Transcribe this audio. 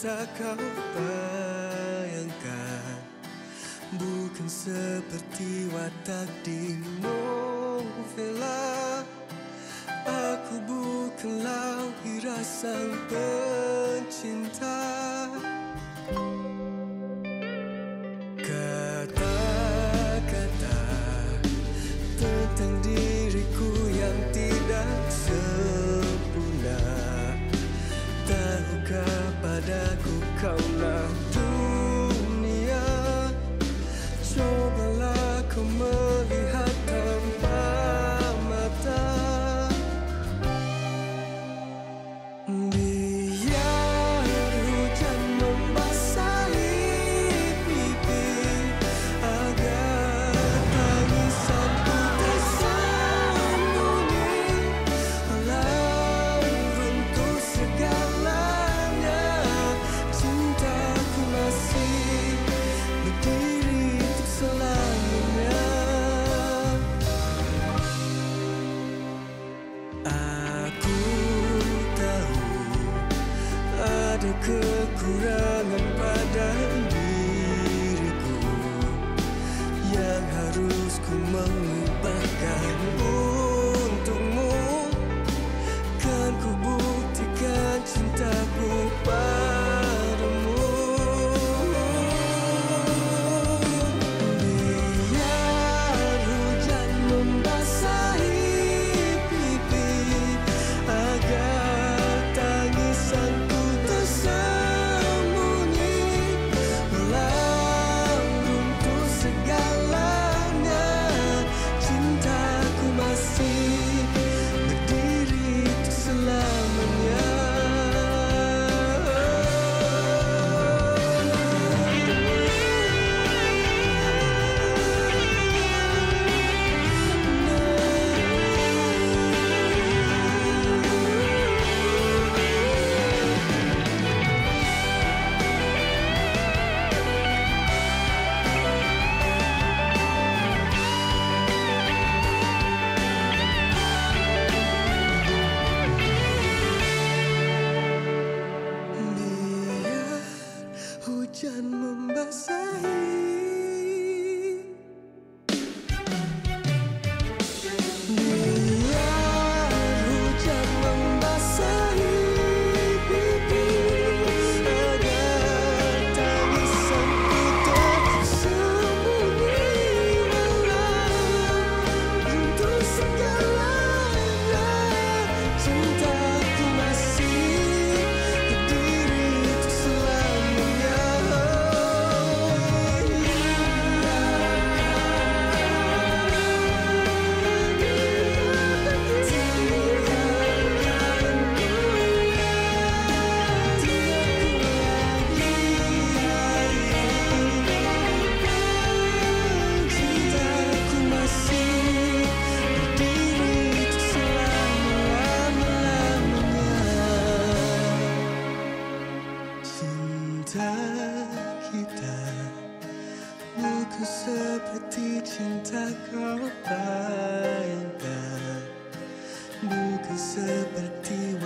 cinta kau bayangkan, bukan seperti watak di novela. Aku bukanlah Wira sang pencinta. Kata-kata tentang diriku yang tidak sempurna, tahukah padaku kaulah dunia. Cobalah kau melihat tanpa mata. Biar hujan membasahi pipi, agar tangisanku tersembunyi. Walau runtuh segalanya, cintaku masih berdiri untuk selamanya. Aku tahu ada kekurangan pada diriku yang harus ku mengubahkan untukmu. Kan ku buktikan cintaku padamu. Biar hujan membasahi pipi, agar tangisanku tersembunyi. Walau runtuh segalanya, cintaku masih berdiri untuk selamanya. Biar hujan membasahi, biar hujan membasahi pipi, agar tangisanku tersembunyi. Walau runtuh segalanya, cintaku masih berdiri untuk selamanya. Cintaku masih berdiri untuk selama-lamanya. Cinta kita bukan seperti cinta kau bayangkan, bukan seperti